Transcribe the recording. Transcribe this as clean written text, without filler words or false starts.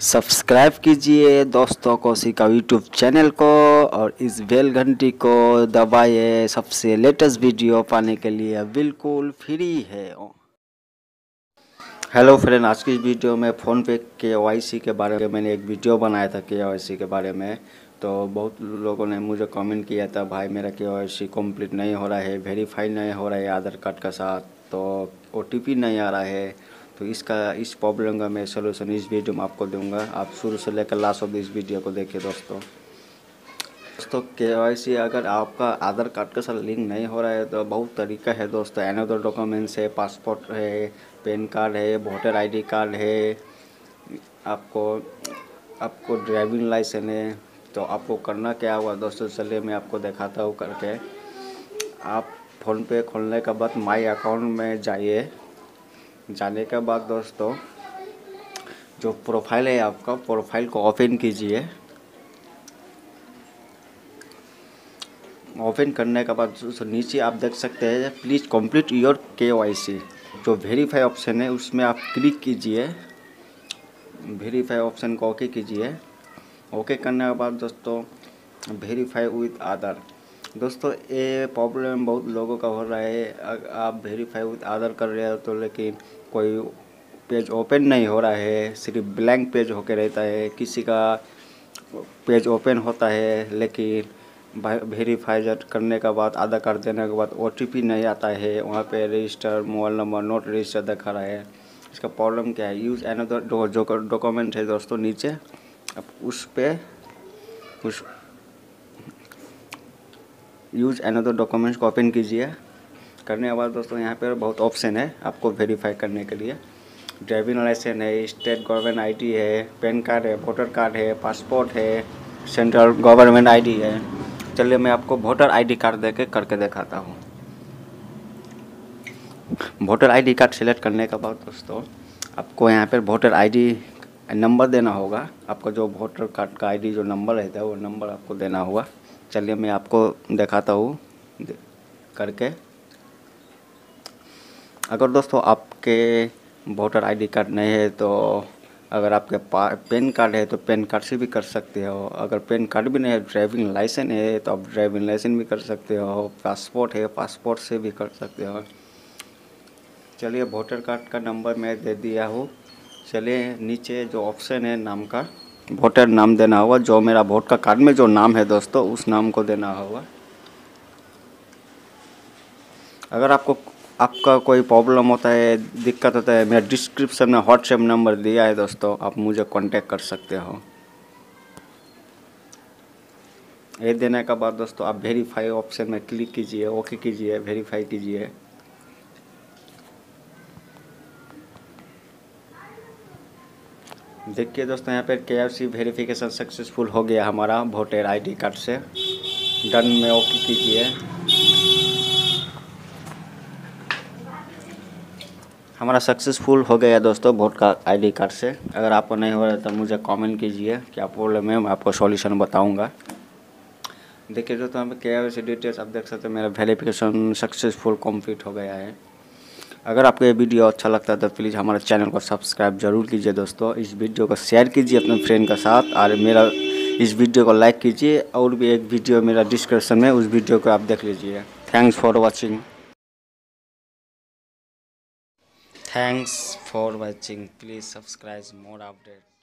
Subscribe कीजिए दोस्तों कौशिक का यूट्यूब चैनल को और इस बेल घंटी को दबाइए सबसे लेटेस्ट वीडियो पाने के लिए, बिल्कुल फ्री है। हेलो फ्रेंड, आज की इस वीडियो में फ़ोनपे KYC के बारे में मैंने एक वीडियो बनाया था KYC के बारे में। तो बहुत लोगों ने मुझे कमेंट किया था, भाई मेरा KYC कंप्लीट नहीं हो रहा है, वेरीफाई नहीं हो रहा है आधार कार्ड के साथ, तो OTP नहीं आ रहा है। तो इस प्रॉब्लम का मैं सोल्यूशन इस वीडियो में आपको दूंगा। आप शुरू से लेकर लास्ट ऑफ इस वीडियो को देखिए दोस्तों। KYC अगर आपका आधार कार्ड के साथ लिंक नहीं हो रहा है तो बहुत तरीका है दोस्तों। अनदर डॉक्यूमेंट्स है, पासपोर्ट है, पैन कार्ड है, वोटर ID कार्ड है, आपको ड्राइविंग लाइसेंस है। तो आपको करना क्या हुआ दोस्तों, चलिए मैं आपको दिखाता हूँ करके। आप फ़ोनपे खोलने के बाद माई अकाउंट में जाइए। जाने के बाद दोस्तों जो प्रोफाइल है आपका, प्रोफाइल को ओपन कीजिए। ओपन करने के बाद नीचे आप देख सकते हैं प्लीज़ कंप्लीट योर KYC, जो वेरीफाई ऑप्शन है उसमें आप क्लिक कीजिए। वेरीफाई ऑप्शन को ओके कीजिए। ओके करने के बाद दोस्तों वेरीफाई विद आधार। दोस्तों ये प्रॉब्लम बहुत लोगों का हो रहा है। आप वेरीफाई विद आधार कर रहे हो तो लेकिन कोई पेज ओपन नहीं हो रहा है, सिर्फ ब्लैंक पेज होके रहता है। किसी का पेज ओपन होता है लेकिन वेरीफाई करने के बाद, आधार कार्ड देने के बाद OTP नहीं आता है। वहाँ पे register mobile number not register दिखा रहा है। इसका प्रॉब्लम क्या है, यूज़ अनदर जो डॉक्यूमेंट है दोस्तों नीचे, आप यूज़ अनदर डॉक्यूमेंट्स को ओपन कीजिए। करने के बाद दोस्तों यहाँ पर बहुत ऑप्शन है आपको वेरीफाई करने के लिए। ड्राइविंग लाइसेंस है, स्टेट गवर्नमेंट ID है, पैन कार्ड है, वोटर कार्ड है, पासपोर्ट है, सेंट्रल गवर्नमेंट ID है। चलिए मैं आपको वोटर ID कार्ड देके करके दिखाता हूँ। वोटर ID कार्ड सेलेक्ट करने के बाद दोस्तों आपको यहाँ पर वोटर ID नंबर देना होगा। आपका जो वोटर कार्ड का ID जो नंबर रहता है वो नंबर आपको देना होगा। चलिए मैं आपको दिखाता हूँ करके। अगर दोस्तों आपके वोटर ID कार्ड नहीं है तो अगर आपके पैन कार्ड है तो पैन कार्ड से भी कर सकते हो। अगर पैन कार्ड भी नहीं है, ड्राइविंग लाइसेंस है तो आप ड्राइविंग लाइसेंस भी कर सकते हो। पासपोर्ट है, पासपोर्ट से भी कर सकते हो। चलिए वोटर कार्ड का नंबर मैं दे दिया हूँ। चलिए नीचे जो ऑप्शन है नाम का, वोटर नाम देना होगा। जो मेरा वोटर कार्ड में जो नाम है दोस्तों उस नाम को देना होगा। अगर आपका कोई प्रॉब्लम होता है, दिक्कत होता है, मेरा डिस्क्रिप्शन में व्हाट्सएप नंबर दिया है दोस्तों, आप मुझे कांटेक्ट कर सकते हो। ये देने के बाद दोस्तों आप वेरीफाई ऑप्शन में क्लिक कीजिए, ओके कीजिए, वेरीफाई कीजिए। देखिए दोस्तों यहाँ पे KYC वेरिफिकेशन सक्सेसफुल हो गया हमारा वोटर ID कार्ड से। डन में ओके कीजिए। हमारा सक्सेसफुल हो गया दोस्तों वोटर ID कार्ड से। अगर आपको नहीं हो रहा तो मुझे कमेंट कीजिए, क्या प्रॉब्लम है, मैं आपको सॉल्यूशन बताऊंगा। देखिए दोस्तों यहाँ पे KYC डिटेल्स आप देख सकते हैं, मेरा वेरिफिकेशन सक्सेसफुल कंप्लीट हो गया है। अगर आपको ये वीडियो अच्छा लगता है तो प्लीज़ हमारे चैनल को सब्सक्राइब जरूर कीजिए दोस्तों। इस वीडियो को शेयर कीजिए अपने फ्रेंड के साथ और मेरा इस वीडियो को लाइक कीजिए। और भी एक वीडियो मेरा डिस्क्रिप्शन में, उस वीडियो को आप देख लीजिए। Thanks for watching, please subscribe more update.